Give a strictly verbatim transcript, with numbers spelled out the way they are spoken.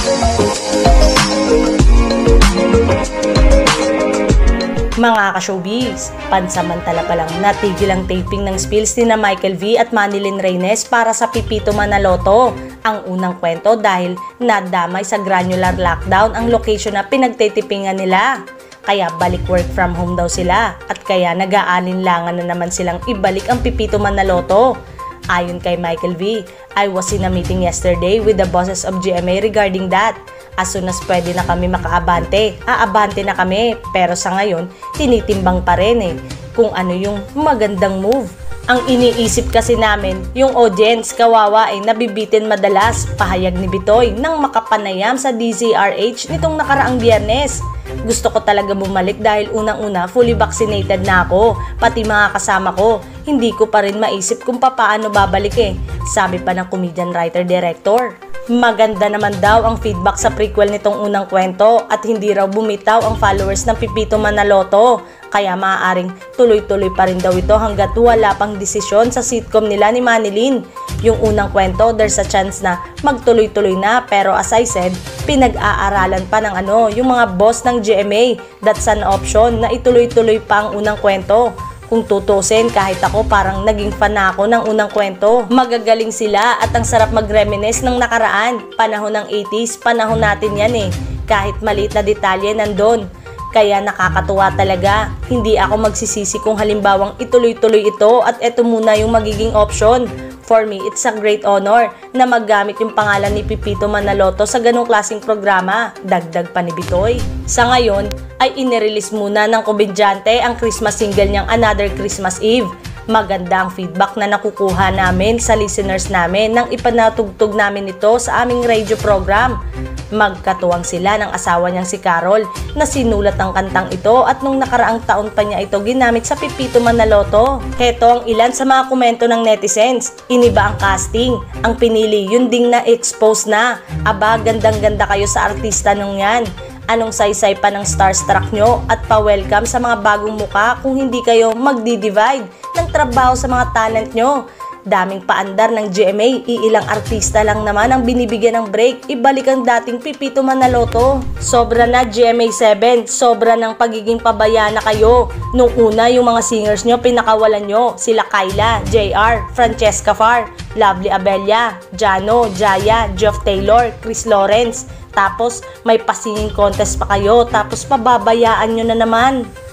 Mga ka-showbiz, pansamantala pa lang natigil ang taping ng spills ni na Michael V at Manilyn Reynes para sa Pipito Manaloto. Ang unang kwento dahil nadamay sa granular lockdown ang location na pinagtitipingan nila. Kaya balik work from home daw sila at kaya nag-aalinlangan na naman silang ibalik ang Pipito Manaloto. Ayon kay Michael V, I was in a meeting yesterday with the bosses of G M A regarding that. As soon as pwede na kami makaabante, aabante na kami. Pero sa ngayon, tinitimbang pa rin eh kung ano yung magandang move. Ang iniisip kasi namin, yung audience kawawa ay nabibitin madalas, pahayag ni Bitoy nang makapanayam sa D Z R H nitong nakaraang Biyernes. Gusto ko talaga bumalik dahil unang-una fully vaccinated na ako, pati mga kasama ko. Hindi ko pa rin maisip kung papaano babalik eh, sabi pa ng comedian writer director. Maganda naman daw ang feedback sa prequel nitong unang kwento at hindi raw bumitaw ang followers ng Pipito Manaloto. Kaya maaaring tuloy-tuloy pa rin daw ito hanggat wala pang desisyon sa sitcom nila ni Manilyn. Yung unang kwento, there's a chance na magtuloy-tuloy na pero as I said, pinag-aaralan pa ng ano, yung mga boss ng G M A. That's an option na ituloy-tuloy pa ang unang kwento. Kung tutusin, kahit ako parang naging fan na ako ng unang kwento. Magagaling sila at ang sarap mag-reminisce ng nakaraan. Panahon ng eighties, panahon natin yan eh. Kahit maliit na detalye nandun. Kaya nakakatuwa talaga. Hindi ako magsisisi kung halimbawang ituloy-tuloy ito at eto muna yung magiging option. For me, it's a great honor na maggamit yung pangalan ni Pipito Manaloto sa ganong klaseng programa, dagdag pa ni Bitoy. Sa ngayon, ay inirelease muna ng komedyante ang Christmas single niyang Another Christmas Eve. Maganda ang feedback na nakukuha namin sa listeners namin nang ipanatugtog namin ito sa aming radio program. Magkatuwang sila ng asawa niyang si Carol na sinulat ang kantang ito at nung nakaraang taon pa niya ito ginamit sa Pipito Manaloto. Heto ang ilan sa mga komento ng netizens. Iniba ang casting. Ang pinili yun ding na-expose na. Aba, gandang-ganda kayo sa artista nung yan. Anong saysay pa ng starstruck nyo at pa-welcome sa mga bagong muka kung hindi kayo magdi-divide ng trabaho sa mga talent nyo. Daming paandar ng G M A, iilang artista lang naman ang binibigyan ng break, ibalik ang dating Pipito Manaloto. Sobra na G M A seven, sobra ng pagiging pabaya na kayo. Nung una yung mga singers nyo pinakawalan nyo, sila Kyla, J R, Francesca Far, Lovely Abella, Jano, Jaya, Geoff Taylor, Chris Lawrence. Tapos may pasinging contest pa kayo, tapos pababayaan nyo na naman.